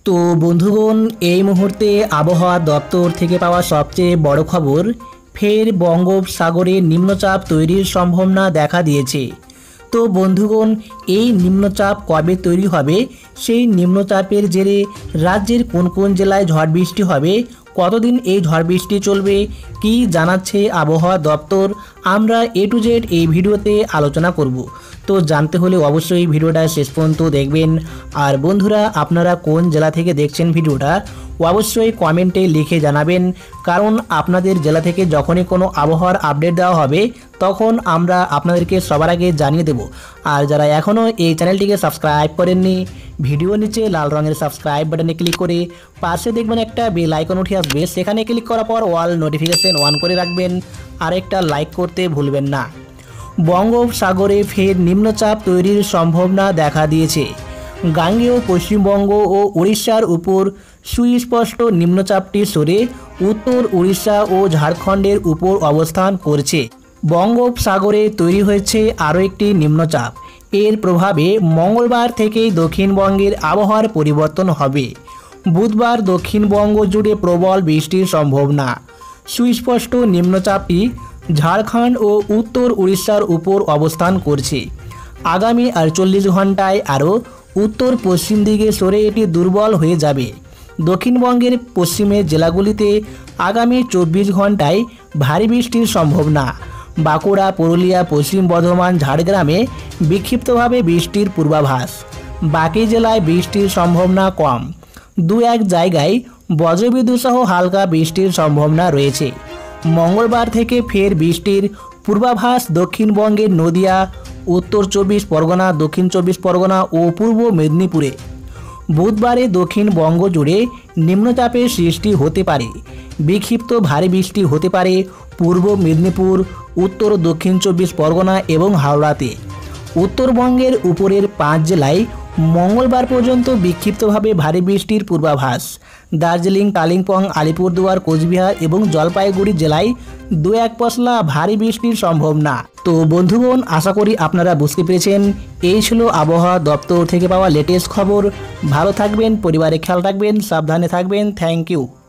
তো বন্ধুগণ, এই মুহূর্তে আবহাওয়া দপ্তর থেকে পাওয়া সবচেয়ে বড় খবর, ফের বঙ্গোপসাগরে নিম্নচাপ তৈরির সম্ভাবনা দেখা দিয়েছে। তো বন্ধুগণ, এই নিম্নচাপ কবে তৈরি হবে, সেই নিম্নচাপের জেরে রাজ্যের কোন কোন জেলায় ঝড় বৃষ্টি হবে, কতদিন এই ঝড় বৃষ্টি চলবে, কি জানাচ্ছে আবহাওয়া দপ্তর, আমরা A to Z এই ভিডিওতে আলোচনা করব। তো জানতে হলে অবশ্যই ভিডিওটা শেষ পর্যন্ত দেখবেন। আর বন্ধুরা, আপনারা কোন জেলা থেকে দেখছেন ভিডিওটা অবশ্যই কমেন্টে লিখে জানাবেন, কারণ আপনাদের জেলা থেকে যখনই কোনো আবহাওয়ার আপডেট দেওয়া হবে তখন আমরা আপনাদেরকে সবার আগে জানিয়ে দেব। আর যারা এখনও এই চ্যানেলটিকে সাবস্ক্রাইব করেননি, ভিডিও নিচে লাল রঙের সাবস্ক্রাইব বাটনে ক্লিক করে পাশে দেখবেন একটা বেল আইকন উঠে আসবে, সেখানে ক্লিক করার পর অল নোটিফিকেশন অন করে রাখবেন, আর একটা লাইক করতে ভুলবেন না। বঙ্গোপসাগরে ফের নিম্নচাপ তৈরির সম্ভাবনা দেখা দিয়েছে। গাঙ্গেয় পশ্চিমবঙ্গ ও উড়িষ্যার উপর সুস্পষ্ট নিম্নচাপটি সরে উত্তর উড়িষ্যা ও ঝাড়খণ্ডের উপর অবস্থান করছে। বঙ্গোপসাগরে তৈরি হয়েছে আরও একটি নিম্নচাপ। এর প্রভাবে মঙ্গলবার থেকেই দক্ষিণবঙ্গের আবহাওয়ার পরিবর্তন হবে। বুধবার দক্ষিণবঙ্গ জুড়ে প্রবল বৃষ্টির সম্ভাবনা। সুস্পষ্ট নিম্নচাপটি ঝাড়খণ্ড ও উত্তর উড়িষ্যার উপর অবস্থান করছে। আগামী 48 ঘন্টায় আরও উত্তর পশ্চিম দিকে সরে এটি দুর্বল হয়ে যাবে। দক্ষিণবঙ্গের পশ্চিমের জেলাগুলিতে আগামী 24 ঘন্টায় ভারী বৃষ্টির সম্ভাবনা। বাঁকুড়া, পুরুলিয়া, পশ্চিম বর্ধমান, ঝাড়গ্রামে বিক্ষিপ্তভাবে বৃষ্টির পূর্বাভাস। বাকি জেলায় বৃষ্টির সম্ভাবনা কম। দু এক জায়গায় বজ্রবিদ্যুৎ সহ হালকা বৃষ্টির সম্ভাবনা রয়েছে। মঙ্গলবার থেকে ফের বৃষ্টির পূর্বাভাস দক্ষিণবঙ্গের নদিয়া, উত্তর 24 পরগনা, দক্ষিণ 24 পরগনা ও পূর্ব মেদিনীপুরে। বুধবারে দক্ষিণবঙ্গ জুড়ে নিম্নচাপের সৃষ্টি হতে পারে। বিক্ষিপ্ত ভারী বৃষ্টি হতে পারে পূর্ব মেদিনীপুর, উত্তর দক্ষিণ 24 পরগনা এবং হাওড়াতে। উত্তরবঙ্গের উপরের 5 জেলায় মঙ্গলবার পর্যন্ত বিক্ষিপ্তভাবে ভারী বৃষ্টির পূর্বাভাস। দার্জিলিং, কালিম্পং, আলিপুরদুয়ার, কোচবিহার এবং জলপাইগুড়ি জেলায় দু এক পশলা ভারী বৃষ্টির সম্ভাবনা। তো বন্ধুগণ, আশা করি আপনারা বুঝতে পেরেছেন। এই ছিল আবহাওয়া দপ্তর থেকে পাওয়া লেটেস্ট খবর। ভালো থাকবেন, পরিবারে খেয়াল রাখবেন, সাবধানে থাকবেন। Thank you.